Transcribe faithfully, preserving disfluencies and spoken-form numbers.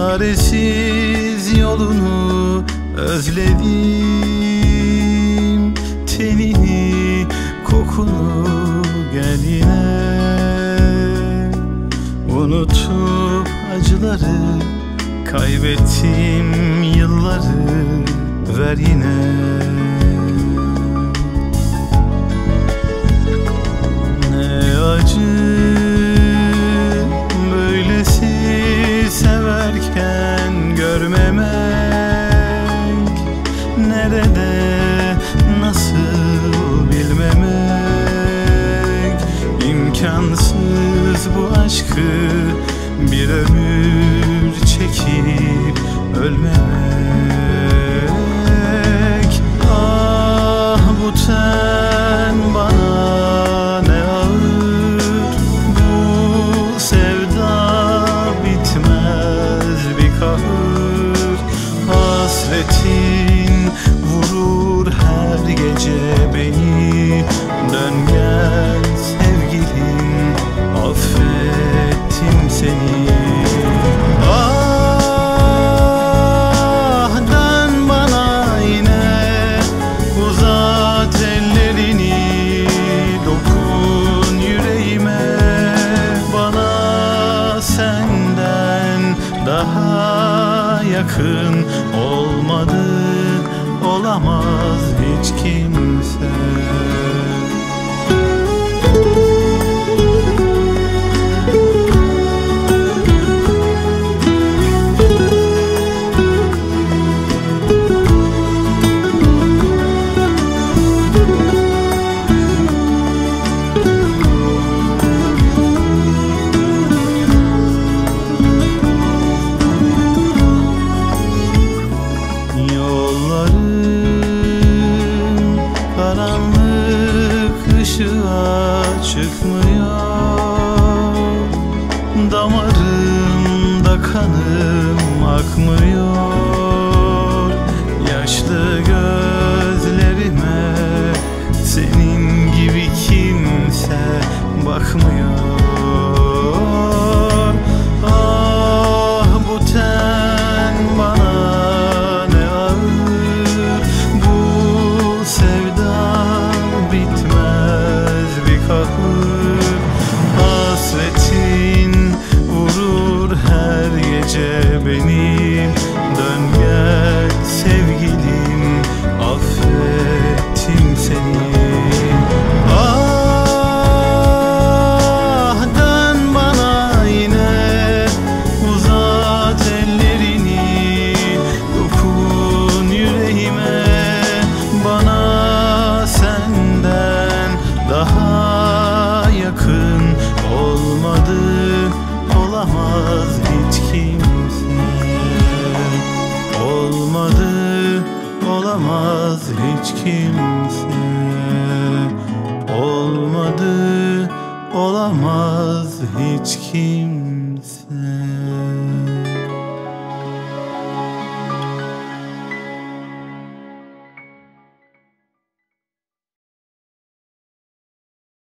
çaresiz yolunu özledim, tenini, kokunu gel yine. Unutup acıları, kaybettim yılları, ver yine. Ne acı böylesi severken görmemek, nerede nasıl bilmemek. İmkansız bu aşkı bir ömür çekip ölmemek. Ah bu ten bana ne ağır, bu sevda bitmez bir kahır. Hasretin vurur her gece beni, dön gel sevgilim, affettim seni. Ah dön bana yine, uzat ellerini, dokun yüreğime. Bana senden daha yakın olmadı, olamaz hiç kimse. Karanlık ışığa çıkmıyor, damarımda kanım akmıyor. Yaşlı gözlerime senin gibi kimse bakmıyor. Ah bu ten bana ne ağır, bu sevda bitmez bir kahır. Hasretin vurur her gece beni, dön gel sevgilim, affettim seni. Ah dön bana yine, uzat ellerini, dokun yüreğime. Bana senden daha yakın olmadı, olamaz hiç kimse. Olmadı, olamaz hiç kimse. Olmadı, olamaz hiç kimse.